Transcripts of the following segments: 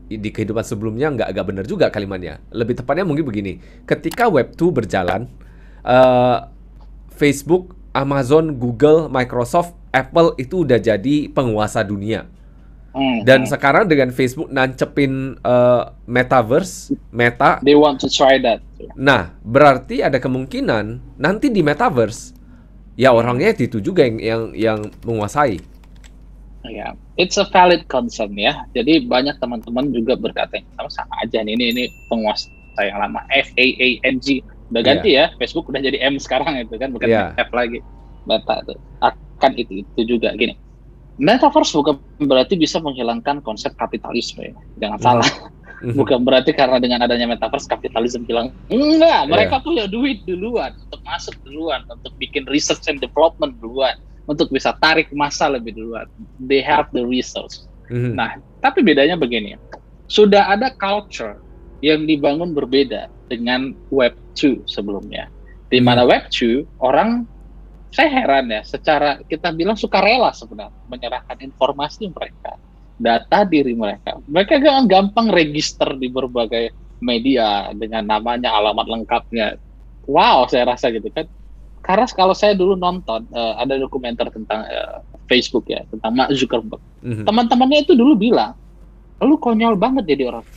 di kehidupan sebelumnya nggak benar juga kalimatnya. Lebih tepatnya mungkin begini, ketika Web 2 berjalan, eh, Facebook, Amazon, Google, Microsoft, Apple itu udah jadi penguasa dunia. Dan Hmm. sekarang dengan Facebook nancepin metaverse, Meta, They want to try that. nah berarti ada kemungkinan nanti di metaverse ya Hmm. orangnya itu juga yang menguasai. Ya, it's a valid concern ya. Jadi banyak teman-teman juga berkata sama aja nih, ini penguasa yang lama, FAANG udah Iya, ganti ya, Facebook udah jadi M sekarang itu kan, bukan iya. F lagi. Meta itu akan itu juga gini. Metaverse bukan berarti bisa menghilangkan konsep kapitalisme ya. Jangan Mhm, salah. mhm. Bukan berarti karena dengan adanya metaverse kapitalisme hilang. Enggak, Iya, mereka punya duit duluan untuk masuk duluan, untuk bikin research and development duluan, untuk bisa tarik massa lebih duluan. They have the resource. mhm, Nah, tapi bedanya begini. Sudah ada culture yang dibangun berbeda dengan Web 2 sebelumnya. Di mhm. mana Web 2 orang, saya heran ya, secara kita bilang sukarela sebenarnya menyerahkan informasi mereka, data diri mereka. Mereka gampang register di berbagai media dengan namanya, alamat lengkapnya. Wow, saya rasa gitu kan. Karena kalau saya dulu nonton ada dokumenter tentang Facebook ya, tentang Mark Zuckerberg. Mhm. Teman-temannya itu dulu bilang, lu konyol banget jadi orang.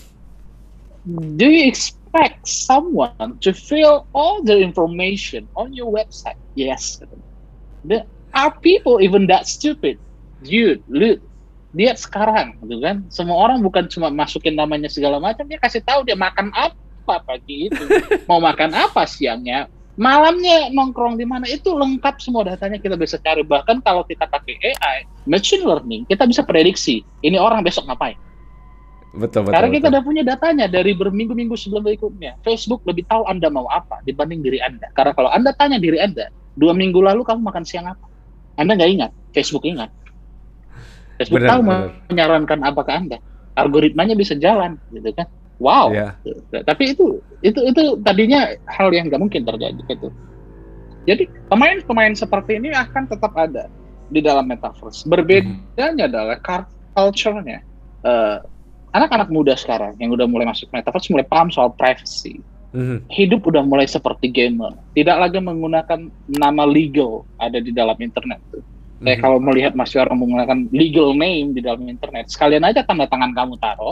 Do you expect someone to fill all the information on your website? Yes. There are people even that stupid. Dude, lihat sekarang, gitu kan? Semua orang bukan cuma masukin namanya segala macam, dia kasih tahu dia makan apa pagi itu, mau makan apa siangnya, malamnya nongkrong di mana, itu lengkap semua datanya kita bisa cari. Bahkan kalau kita pakai AI, machine learning, kita bisa prediksi ini orang besok ngapain. Betul, betul, Karena kita betul. udah punya datanya dari berminggu-minggu sebelum berikutnya. Facebook lebih tahu Anda mau apa dibanding diri Anda. Karena kalau Anda tanya diri Anda, 2 minggu lalu kamu makan siang apa? Anda nggak ingat, Facebook ingat. Facebook Benar, tahu benar. menyarankan apa ke Anda. Algoritmanya bisa jalan, gitu kan? Wow. Iya. Tapi itu tadinya hal yang nggak mungkin terjadi gitu. Jadi pemain-pemain seperti ini akan tetap ada di dalam metaverse. Mhm, Berbedanya adalah culture-nya. Uh, Anak-anak muda sekarang yang udah mulai masuk metaverse mulai paham soal privacy. mhm, Hidup udah mulai seperti gamer. Tidak lagi menggunakan nama legal ada di dalam internet. Kayak mhm. kalau melihat masih orang menggunakan legal name di dalam internet, sekalian aja tanda tangan kamu taruh,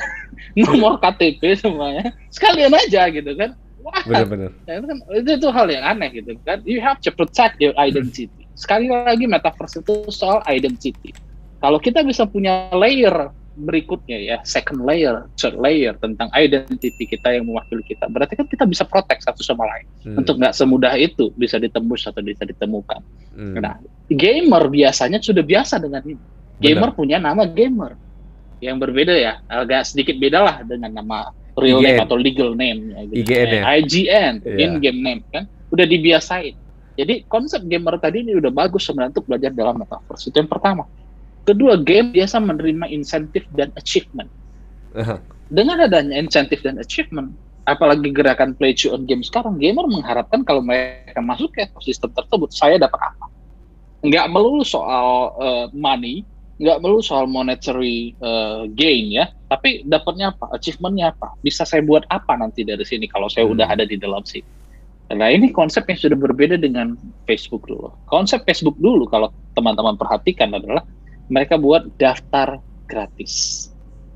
nomor KTP semuanya, sekalian aja gitu kan. Wah, Benar, benar. itu hal yang aneh gitu kan. You have to protect your identity. Sekali lagi metaverse itu soal identity. Kalau kita bisa punya layer berikutnya ya, second layer, third layer tentang identity kita yang mewakili kita, berarti kan kita bisa protect satu sama lain untuk Hmm, nggak semudah itu bisa ditembus atau bisa ditemukan. hmm. Nah, gamer biasanya sudah biasa dengan ini. Gamer Benar. punya nama gamer yang berbeda ya, agak sedikit beda lah dengan nama real name IGN, atau legal name ya, gitu. IGN ya. IGN, in Iya. game name kan, udah dibiasain. Jadi konsep gamer tadi ini udah bagus sebenarnya untuk belajar dalam metaverse. Itu yang pertama. Kedua, game biasa menerima insentif dan achievement. Aha. Dengan adanya insentif dan achievement, apalagi gerakan play to earn game sekarang, gamer mengharapkan kalau mereka masuk ke ekosistem tersebut, saya dapat apa? Nggak melulu soal money, nggak melulu soal monetary gain ya, tapi dapatnya apa, achievementnya apa, bisa saya buat apa nanti dari sini kalau saya udah Hmm. ada di dalam sini. Nah ini konsep yang sudah berbeda dengan Facebook dulu. Konsep Facebook dulu kalau teman-teman perhatikan adalah mereka buat daftar gratis.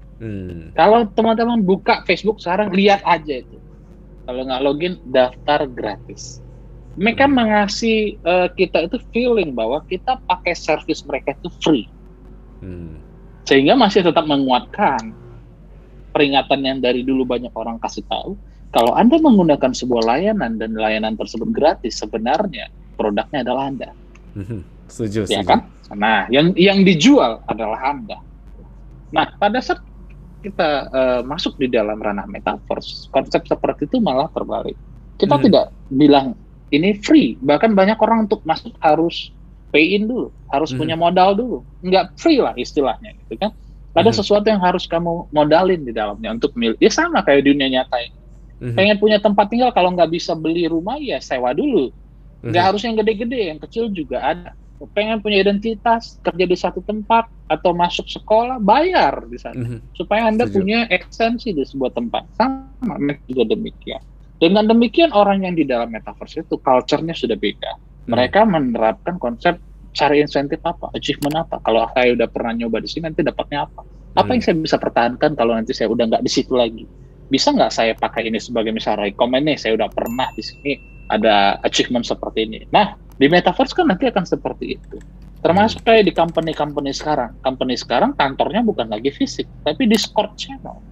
Hmm. Kalau teman-teman buka Facebook sekarang, lihat aja itu. Kalau nggak login, daftar gratis. Mereka Hmm. mengasih kita itu feeling bahwa kita pakai service mereka itu free. Hmm. Sehingga masih tetap menguatkan peringatan yang dari dulu banyak orang kasih tahu. Kalau Anda menggunakan sebuah layanan dan layanan tersebut gratis, sebenarnya produknya adalah Anda. Mhm. Setuju, Ya setuju. kan? Nah, yang dijual adalah Anda. Nah, pada saat kita masuk di dalam ranah metaverse, konsep seperti itu malah terbalik. Kita Mhm. tidak bilang ini free, bahkan banyak orang untuk masuk harus pay in dulu, harus punya Mhm. modal dulu. Nggak free lah istilahnya, gitu kan? Ada Mhm. sesuatu yang harus kamu modalin di dalamnya untuk milih. Ya sama kayak dunia nyata ya. Mhm. Pengen punya tempat tinggal, kalau nggak bisa beli rumah ya sewa dulu. Nggak Mhm. harus yang gede-gede, yang kecil juga ada. pengen punya identitas, kerja di satu tempat atau masuk sekolah, bayar di sana. Supaya Anda Setuju. punya ekstensi di sebuah tempat. Sama juga demikian. Dengan demikian orang yang di dalam metaverse itu culture-nya sudah beda. Mereka menerapkan konsep cari insentif apa, achievement apa. Kalau saya udah pernah nyoba di sini, nanti dapatnya apa? Apa yang saya bisa pertahankan kalau nanti saya udah nggak di situ lagi? Bisa nggak saya pakai ini sebagai misalnya rekomend nih, saya udah pernah di sini ada achievement seperti ini. Nah, di metaverse kan nanti akan seperti itu. Termasuk kayak di company-company sekarang. Company sekarang kantornya bukan lagi fisik, tapi Discord channel.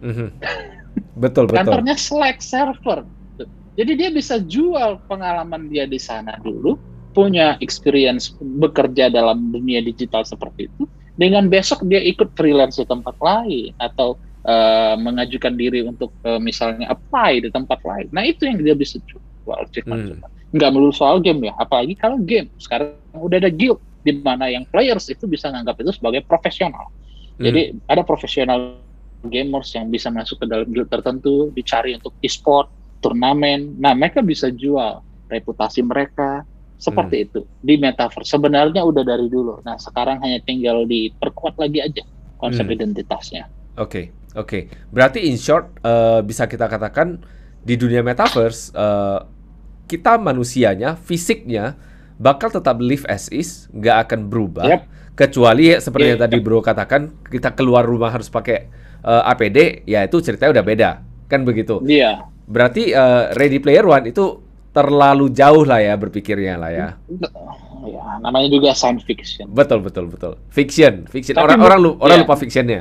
Betul. Kantornya Slack server. Jadi dia bisa jual pengalaman dia di sana dulu, punya experience bekerja dalam dunia digital seperti itu, dengan besok dia ikut freelance di tempat lain atau mengajukan diri untuk misalnya apply di tempat lain. Nah itu yang dia bisa jual. Nggak melulu soal game ya, apalagi kalau game sekarang udah ada guild di mana yang players itu bisa nganggap itu sebagai profesional. Jadi ada profesional gamers yang bisa masuk ke dalam guild tertentu, dicari untuk e-sport, turnamen. Nah mereka bisa jual reputasi mereka seperti itu di metaverse. Sebenarnya udah dari dulu. Nah sekarang hanya tinggal diperkuat lagi aja konsep identitasnya. Oke. Berarti in short bisa kita katakan di dunia metaverse kita manusianya, fisiknya bakal tetap live as is, nggak akan berubah. Kecuali seperti yang tadi Bro katakan, kita keluar rumah harus pakai APD, ya itu ceritanya udah beda, kan begitu? Iya. Berarti Ready Player One itu terlalu jauh lah ya berpikirnya lah ya. Ya, namanya juga science fiction. Betul. Fiction. Orang lupa fictionnya.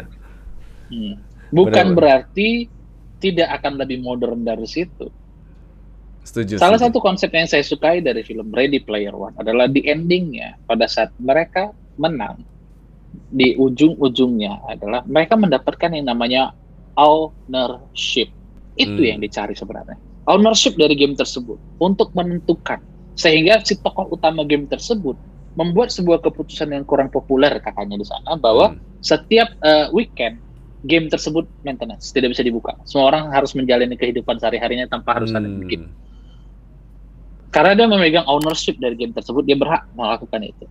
Bukan berarti tidak akan lebih modern dari situ. Salah satu konsep yang saya sukai dari film Ready Player One adalah di endingnya, pada saat mereka menang, di ujung-ujungnya adalah mereka mendapatkan yang namanya ownership. Itu yang dicari sebenarnya. Ownership dari game tersebut untuk menentukan. Sehingga si tokoh utama game tersebut membuat sebuah keputusan yang kurang populer katanya di sana, bahwa setiap weekend game tersebut maintenance, tidak bisa dibuka. Semua orang harus menjalani kehidupan sehari-harinya tanpa harus ada game. Karena dia memegang ownership dari game tersebut, dia berhak melakukan itu.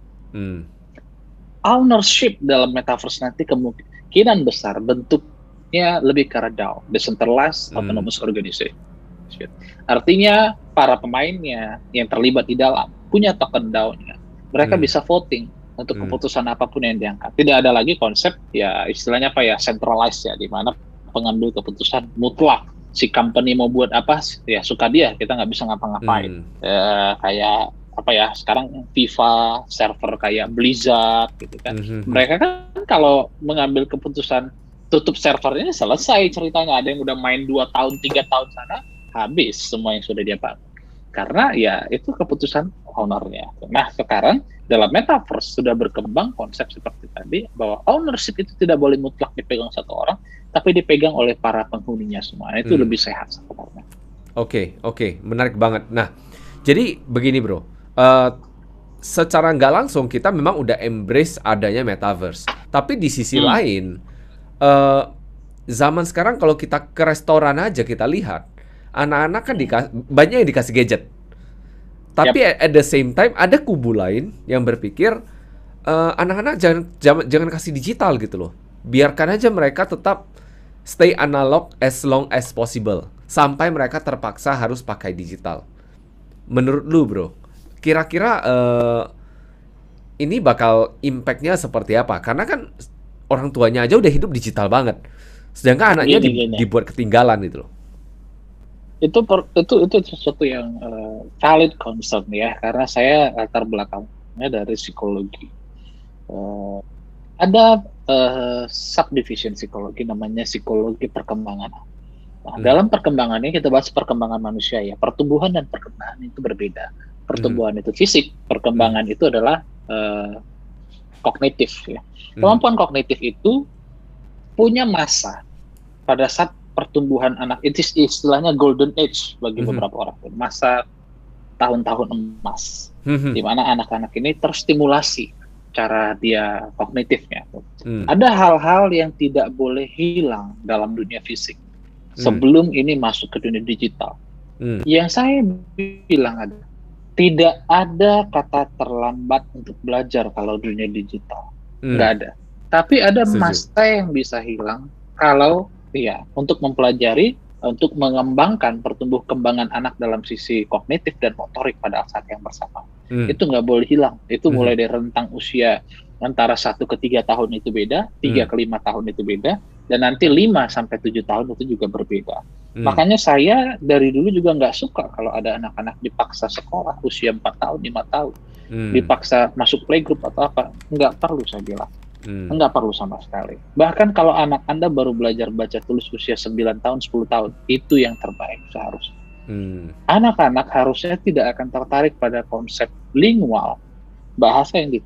Ownership dalam metaverse nanti kemungkinan besar bentuknya lebih ke arah DAO, Decentralized Autonomous Organization. Artinya para pemainnya yang terlibat di dalam punya token DAO-nya. Mereka bisa voting untuk keputusan apapun yang diangkat. Tidak ada lagi konsep ya istilahnya apa ya, centralized ya, di mana pengambil keputusan mutlak. Si company mau buat apa ya suka dia, kita nggak bisa ngapa-ngapain. Kayak apa ya, sekarang FIFA server kayak Blizzard gitu kan. Mereka kan kalau mengambil keputusan tutup server ini selesai ceritanya. Ada yang udah main 2 tahun 3 tahun sana, habis semua yang sudah dia bangun. Karena ya itu keputusan ownernya. Nah sekarang dalam metaverse sudah berkembang konsep seperti tadi, bahwa ownership itu tidak boleh mutlak dipegang satu orang, tapi dipegang oleh para penghuninya semua. Itu lebih sehat sebenarnya. Oke, menarik banget. Nah, jadi begini Bro, secara nggak langsung kita memang udah embrace adanya metaverse. Tapi di sisi lain, zaman sekarang kalau kita ke restoran aja kita lihat, anak-anak kan banyak yang dikasih gadget. Tapi at the same time ada kubu lain yang berpikir anak-anak jangan kasih digital gitu loh. Biarkan aja mereka tetap stay analog as long as possible sampai mereka terpaksa harus pakai digital. Menurut lu Bro, kira-kira ini bakal impact-nya seperti apa? Karena kan orang tuanya aja udah hidup digital banget, sedangkan anaknya dibuat ketinggalan gitu loh. Itu sesuatu yang valid concern ya, karena saya latar belakangnya dari psikologi. Ada subdivision psikologi namanya psikologi perkembangan. Nah, dalam perkembangannya kita bahas perkembangan manusia ya. Pertumbuhan dan perkembangan itu berbeda. Pertumbuhan itu fisik, perkembangan itu adalah kognitif ya. Kemampuan kognitif itu punya masa pada saat pertumbuhan anak, itu istilahnya golden age bagi beberapa orang, masa tahun-tahun emas, di mana anak-anak ini terstimulasi cara dia kognitifnya. Ada hal-hal yang tidak boleh hilang dalam dunia fisik sebelum ini masuk ke dunia digital. Yang saya bilang ada Tidak ada kata terlambat untuk belajar kalau dunia digital. Nggak Hmm, ada. Tapi ada setuju. masa yang bisa hilang kalau ya untuk mempelajari, untuk mengembangkan pertumbuh kembangan anak dalam sisi kognitif dan motorik pada saat yang bersama. Hmm, Itu nggak boleh hilang. Itu mulai mhm, dari rentang usia antara 1 ke 3 tahun itu beda, tiga hmm, ke 5 tahun itu beda, dan nanti 5 sampai 7 tahun itu juga berbeda. hmm, Makanya saya dari dulu juga nggak suka kalau ada anak-anak dipaksa sekolah usia 4 tahun, 5 tahun, hmm, dipaksa masuk playgroup atau apa. Nggak perlu saya bilang. hmm, Nggak perlu sama sekali. Bahkan kalau anak Anda baru belajar baca tulis usia 9 tahun, 10 tahun, itu yang terbaik seharusnya. hmm, Anak-anak harusnya tidak akan tertarik pada konsep lingual, bahasa yang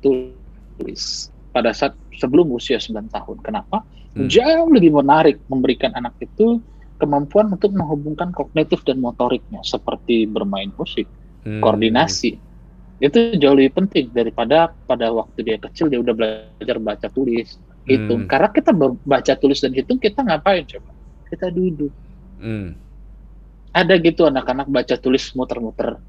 ditulis pada saat sebelum usia 9 tahun. Kenapa? hmm, Jauh lebih menarik memberikan anak itu kemampuan untuk menghubungkan kognitif dan motoriknya, seperti bermain musik, hmm, koordinasi. Itu jauh lebih penting daripada pada waktu dia kecil dia udah belajar baca tulis, hitung. hmm, Karena kita baca tulis dan hitung, kita ngapain coba? Kita duduk. hmm, Ada gitu anak-anak baca tulis muter-muter.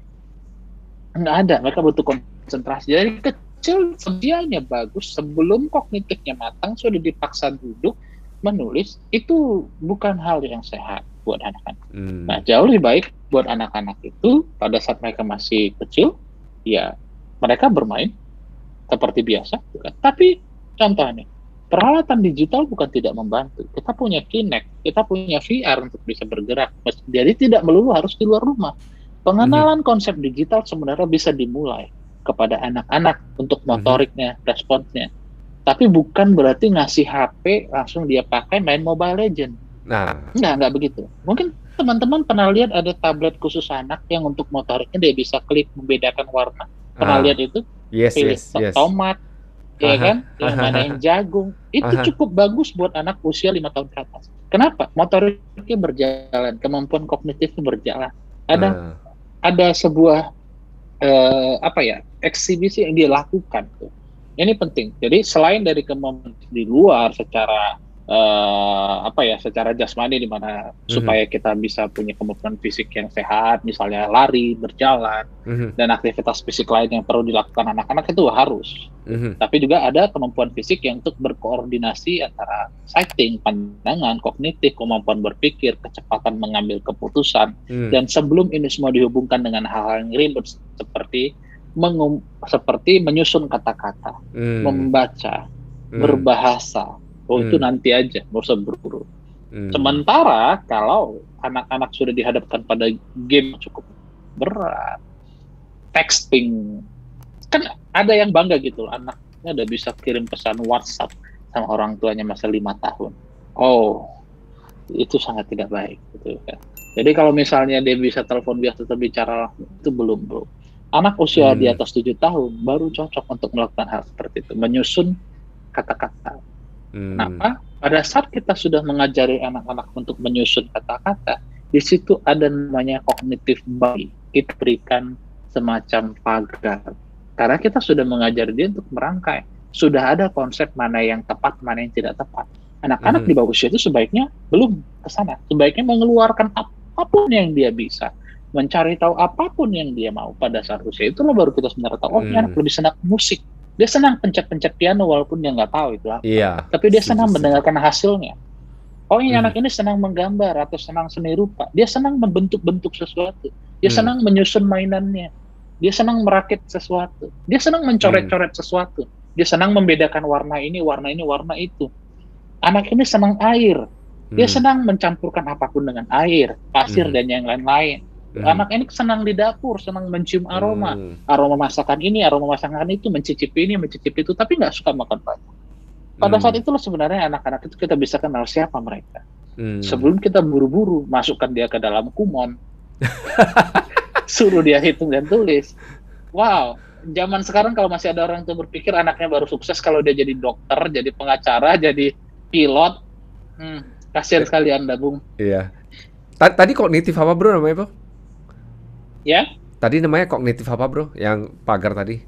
Nggak ada, mereka butuh konsentrasi. Dari kecil sedianya bagus, sebelum kognitifnya matang, sudah dipaksa duduk, menulis, itu bukan hal yang sehat buat anak-anak. Nah, hmm, jauh lebih baik buat anak-anak itu, pada saat mereka masih kecil, ya mereka bermain seperti biasa. Bukan? Tapi contoh nih, peralatan digital bukan tidak membantu. Kita punya Kinect, kita punya VR untuk bisa bergerak. Jadi tidak melulu harus di luar rumah. mhm, Pengenalan konsep digital sebenarnya bisa dimulai kepada anak-anak untuk mhm. motoriknya, responsnya. Tapi bukan berarti ngasih HP langsung dia pakai main Mobile Legend. Nah, Enggak begitu. Mungkin teman-teman pernah lihat ada tablet khusus anak yang untuk motoriknya dia bisa klik membedakan warna. Pernah lihat ah, itu? yes, Pilih yes, yes. tomat, ya Haha, kan? Yang mana yang hahaha, jagung. Itu haha, cukup bagus buat anak usia 5 tahun ke atas. Kenapa? Motoriknya berjalan, kemampuan kognitifnya berjalan. Ada ah, ada sebuah apa ya, eksibisi yang dia lakukan tuh. Ini penting. Jadi selain dari kemampuan di luar secara apa ya, secara jasmani di mana mhm, supaya kita bisa punya kemampuan fisik yang sehat, misalnya lari, berjalan, mhm, dan aktivitas fisik lain yang perlu dilakukan anak-anak itu harus. mhm, Tapi juga ada kemampuan fisik yang untuk berkoordinasi antara sighting, pandangan, kognitif, kemampuan berpikir, kecepatan mengambil keputusan, hmm, dan sebelum ini semua dihubungkan dengan hal-hal yang ribet seperti seperti menyusun kata-kata, hmm, membaca, hmm, berbahasa. Oh, itu hmm, nanti aja, nggak usah buru-buru. hmm, Sementara kalau anak-anak sudah dihadapkan pada game cukup berat, texting, kan ada yang bangga gitu, anaknya udah bisa kirim pesan WhatsApp sama orang tuanya masa 5 tahun. Oh, itu sangat tidak baik gitu kan. Jadi kalau misalnya dia bisa telepon biasa atau bicara langsung, itu belum, bro. Anak usia di hmm, atas 7 tahun baru cocok untuk melakukan hal seperti itu, menyusun kata-kata. hmm, Kenapa? Pada saat kita sudah mengajari anak-anak untuk menyusun kata-kata, di situ ada namanya kognitif body. Kita berikan semacam pagar. Karena kita sudah mengajari dia untuk merangkai. Sudah ada konsep mana yang tepat, mana yang tidak tepat. Anak-anak di mhm, bawah usia itu sebaiknya belum ke sana. Sebaiknya mengeluarkan apapun yang dia bisa. Mencari tahu apapun yang dia mau pada saat usia itu, baru kita sebenarnya tahu, oh, ini anak hmm, lebih senang musik. Dia senang pencet-pencet piano walaupun dia nggak tahu itu apa. iya, Tapi dia setuju, senang setuju, mendengarkan hasilnya. Oh, ini mhm, anak ini senang menggambar atau senang seni rupa. Dia senang membentuk-bentuk sesuatu. Dia hmm, senang menyusun mainannya. Dia senang merakit sesuatu. Dia senang hmm, mencoret-coret sesuatu. Dia senang membedakan warna ini, warna ini, warna itu. Anak ini senang air. Dia hmm, senang mencampurkan apapun dengan air, pasir, mhm, dan yang lain-lain. mhm, Anak ini senang di dapur, senang mencium aroma. hmm, Aroma masakan ini, aroma masakan itu, mencicipi ini, mencicipi itu, tapi nggak suka makan banyak. Pada saat hmm, itulah sebenarnya anak-anak itu kita bisa kenal siapa mereka. hmm. Sebelum kita buru-buru masukkan dia ke dalam kumon, suruh dia hitung dan tulis. Wow, zaman sekarang kalau masih ada orang tua berpikir anaknya baru sukses kalau dia jadi dokter, jadi pengacara, jadi pilot, kasihan Eh, sekali Anda, Bung. iya. Tadi kognitif apa bro namanya bro? Ya, Tadi namanya kognitif apa bro? Yang pagar tadi?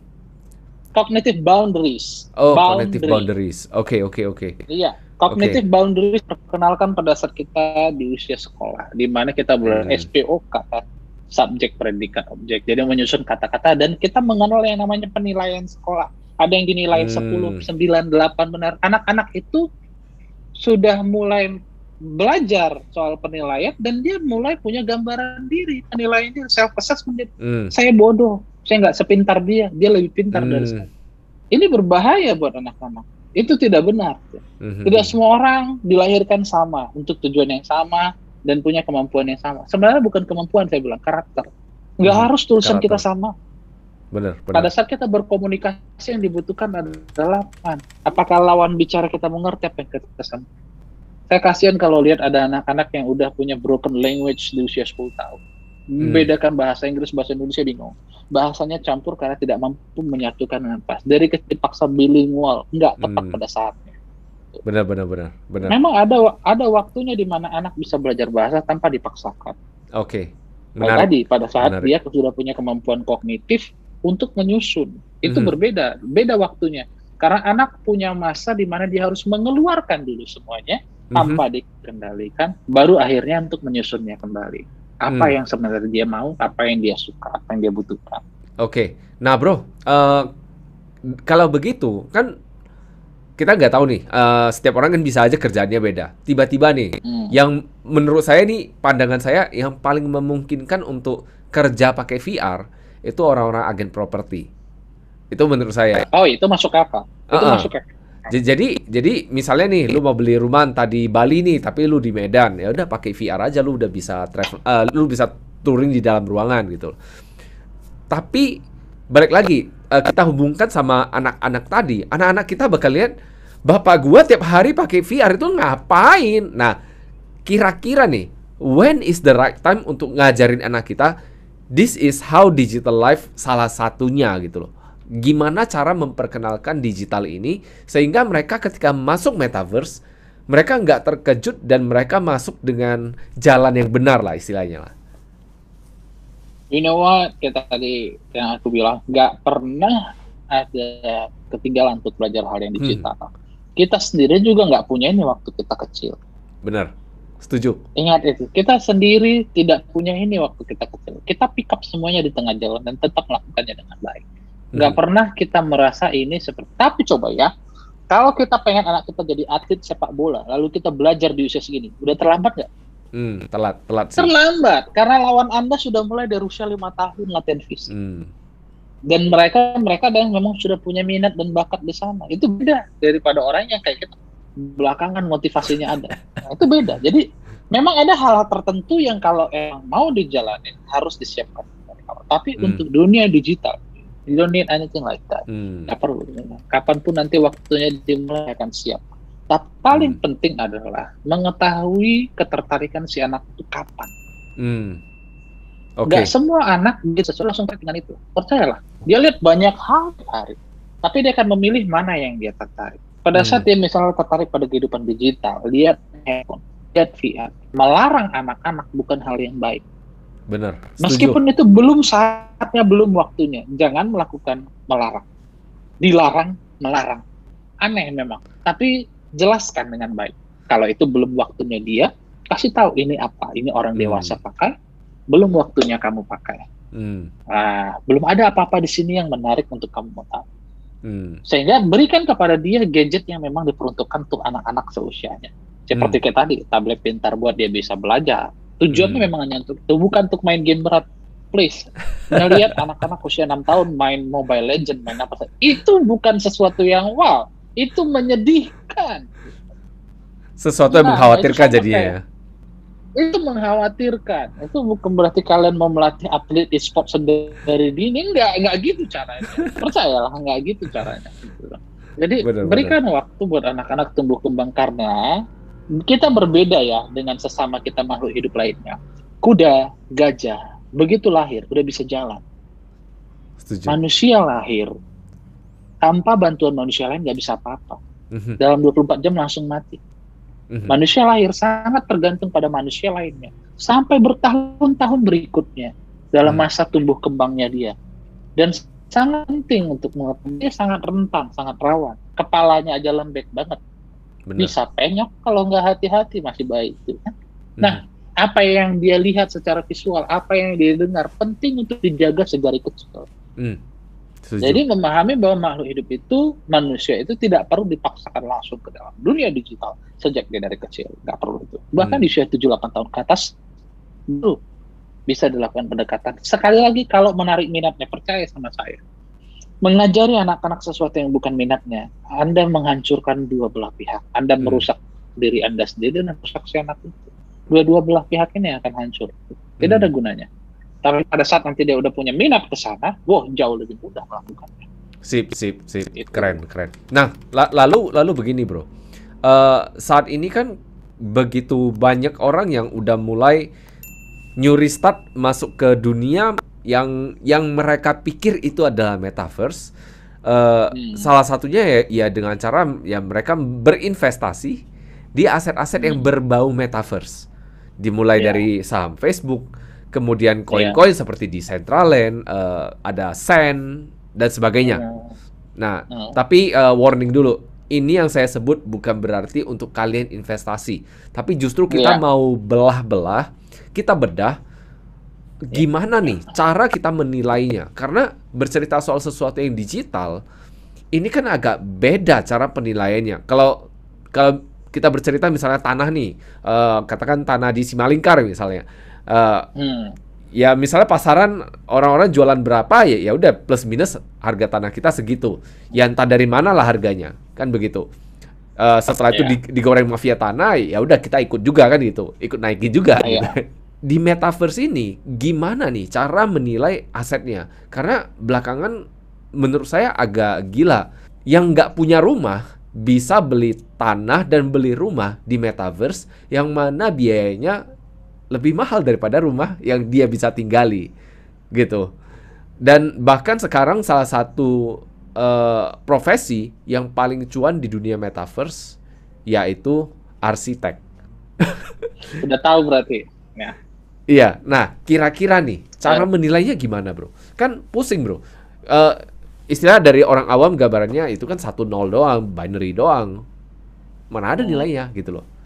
cognitive boundaries, Oh, cognitive boundary. boundaries. Oke, oke, oke. Iya, Oke. cognitive boundaries perkenalkan pada saat kita di usia sekolah, di mana kita belajar Hmm, SPOK kan. subjek, predikat, objek. Jadi menyusun kata-kata dan kita mengenal yang namanya penilaian sekolah. Ada yang dinilai 10, 9, 8 benar. Anak-anak itu sudah mulai belajar soal penilaian dan dia mulai punya gambaran diri. Penilaiannya self assessment. Saya bodoh, saya nggak sepintar dia lebih pintar dari saya. Ini berbahaya buat anak-anak. Itu tidak benar. Tidak semua orang dilahirkan sama untuk tujuan yang sama dan punya kemampuan yang sama. Sebenarnya bukan kemampuan, saya bilang karakter. Nggak harus tulisan kita sama. Benar. Pada saat kita berkomunikasi yang dibutuhkan adalah apakah lawan bicara kita mengerti apa yang kita sampaikan. Saya kasihan kalau lihat ada anak-anak yang udah punya broken language di usia 10 tahun. Membedakan bahasa Inggris, bahasa Indonesia bingung. Bahasanya campur karena tidak mampu menyatukan dengan pas. Dari kecil dipaksa bilingual, nggak tepat pada saatnya. Benar. Memang ada waktunya di mana anak bisa belajar bahasa tanpa dipaksakan. Oke. Tadi pada saat dia sudah punya kemampuan kognitif untuk menyusun, itu beda waktunya. Karena anak punya masa di mana dia harus mengeluarkan dulu semuanya tanpa dikendalikan, baru akhirnya untuk menyusunnya kembali. Apa yang sebenarnya dia mau, apa yang dia suka, apa yang dia butuhkan. Oke. Nah bro, kalau begitu kan kita nggak tahu nih, setiap orang kan bisa aja kerjaannya beda. Tiba-tiba nih, yang menurut saya nih, pandangan saya yang paling memungkinkan untuk kerja pakai VR itu orang-orang agen properti. Itu menurut saya. Oh, itu masuk akal. Itu masuk akal. Jadi misalnya nih, lu mau beli rumah entah di Bali nih, tapi lu di Medan, ya udah pakai VR aja, lu udah bisa travel, lu bisa touring di dalam ruangan gitu. Tapi balik lagi, kita hubungkan sama anak-anak tadi, anak-anak kita bakal lihat bapak gua tiap hari pakai VR itu ngapain. Nah, kira-kira nih, when is the right time untuk ngajarin anak kita? This is how digital life salah satunya gitu loh. Gimana cara memperkenalkan digital ini sehingga mereka ketika masuk metaverse mereka nggak terkejut dan mereka masuk dengan jalan yang benar lah istilahnya lah. You know what, kita tadi yang aku bilang nggak pernah ada ketinggalan untuk belajar hal yang digital. Kita sendiri juga nggak punya ini waktu kita kecil. Benar, setuju. Ingat itu, kita sendiri tidak punya ini waktu kita kecil. Kita pick up semuanya di tengah jalan dan tetap melakukannya dengan baik. Nggak pernah kita merasa ini seperti. Tapi coba ya, kalau kita pengen anak kita jadi atlet sepak bola, lalu kita belajar di usia segini, udah terlambat nggak? Telat sih. Terlambat, karena lawan Anda sudah mulai dari usia 5 tahun latihan fisik. Dan mereka yang memang sudah punya minat dan bakat di sana. Itu beda daripada orang yang kayak kita belakangan motivasinya ada. Nah, itu beda. Jadi memang ada hal-hal tertentu yang kalau emang mau dijalanin harus disiapkan. Tapi untuk dunia digital, you don't need anything like that. Nggak perlu. Kapanpun nanti waktunya dimulai akan siap. Tapi paling penting adalah mengetahui ketertarikan si anak itu kapan. Nggak semua anak bisa langsung tertarik dengan itu. Percayalah. Dia lihat banyak hal hari, tapi dia akan memilih mana yang dia tertarik. Pada saat dia misalnya tertarik pada kehidupan digital, lihat handphone, lihat VR, melarang anak-anak bukan hal yang baik. Benar. Meskipun itu belum saatnya, belum waktunya. Jangan melakukan melarang. Dilarang, melarang. Aneh memang. Tapi jelaskan dengan baik. Kalau itu belum waktunya dia, kasih tahu ini apa. Ini orang dewasa pakai. Belum waktunya kamu pakai. Belum ada apa-apa di sini yang menarik untuk kamu mau tahu. Sehingga berikan kepada dia gadget yang memang diperuntukkan untuk anak-anak seusianya. Seperti kayak tadi, tablet pintar buat dia bisa belajar. Tujuannya memang hanya untuk itu, bukan untuk main game berat. Please, melihat anak-anak usia 6 tahun main Mobile Legends, main apa saja, itu bukan sesuatu yang wow, itu menyedihkan. Sesuatu yang mengkhawatirkan jadinya ya. Itu mengkhawatirkan. Itu bukan berarti kalian mau melatih atlet e-sport dari dini, enggak gitu caranya. Percayalah, enggak gitu caranya. Jadi berikan waktu buat anak-anak tumbuh kembang karena kita berbeda ya dengan sesama kita makhluk hidup lainnya. Kuda, gajah, begitu lahir udah bisa jalan. Setuju. Manusia lahir tanpa bantuan manusia lain nggak bisa apa-apa. Dalam 24 jam langsung mati. Manusia lahir sangat tergantung pada manusia lainnya sampai bertahun-tahun berikutnya dalam masa tumbuh kembangnya dia. Dan sangat penting untuk mengetahui dia sangat rentan, sangat rawan. Kepalanya aja lembek banget. Bener. Bisa penyok kalau nggak hati-hati masih baik itu kan. Nah, apa yang dia lihat secara visual, apa yang dia dengar, penting untuk dijaga segari kecil. Setuju. Jadi memahami bahwa makhluk hidup itu, manusia itu tidak perlu dipaksakan langsung ke dalam dunia digital sejak dia dari kecil, nggak perlu itu. Bahkan di usia 7-8 tahun ke atas, itu bisa dilakukan pendekatan. Sekali lagi, kalau menarik minatnya, percaya sama saya. Mengajari anak-anak sesuatu yang bukan minatnya, Anda menghancurkan dua belah pihak. Anda merusak diri Anda sendiri dan merusak si anak itu. Dua-dua belah pihak ini akan hancur. Tidak ada gunanya. Tapi pada saat nanti dia udah punya minat ke sana, wah jauh lebih mudah melakukannya. Sip. Keren. Nah, lalu begini, Bro. Saat ini kan begitu banyak orang yang udah mulai nyuri start masuk ke dunia yang mereka pikir itu adalah metaverse. Salah satunya ya dengan cara ya mereka berinvestasi di aset-aset yang berbau metaverse. Dimulai dari saham Facebook, kemudian koin-koin seperti Decentraland, ada Sand dan sebagainya. Nah, tapi warning dulu, ini yang saya sebut bukan berarti untuk kalian investasi, tapi justru kita mau belah-belah, kita bedah gimana nih cara kita menilainya. Karena bercerita soal sesuatu yang digital, ini kan agak beda cara penilaiannya. Kalau kita bercerita misalnya tanah nih, katakan tanah di Simalingkar misalnya. Ya misalnya pasaran orang-orang jualan berapa ya udah plus minus harga tanah kita segitu. Ya entah dari mana lah harganya, kan begitu. Setelah itu digoreng mafia tanah, ya udah kita ikut juga kan gitu, ikut naikin juga. Gitu. Di metaverse ini gimana nih cara menilai asetnya? Karena belakangan menurut saya agak gila. Yang nggak punya rumah bisa beli tanah dan beli rumah di metaverse yang mana biayanya lebih mahal daripada rumah yang dia bisa tinggali gitu. Dan bahkan sekarang salah satu profesi yang paling cuan di dunia metaverse yaitu arsitek. Udah tahu berarti ya. Iya, nah kira-kira nih cara menilainya gimana, Bro? Kan pusing, Bro. Istilah dari orang awam gambarannya itu kan 1-0 doang, binary doang. Mana ada nilainya gitu loh.